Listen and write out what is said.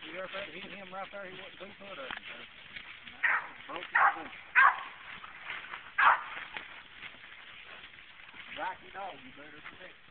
You ever tried to hit him right there? He wasn't 2 foot of him, sir. Broke his boot. Like your dog, you better protect him.